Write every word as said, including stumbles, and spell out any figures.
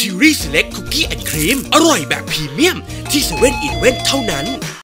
ทิวรี่ Select Cookie and Cream อร่อยแบบพรีเมียมที่เซเว่นอีเลฟเว่นเท่านั้น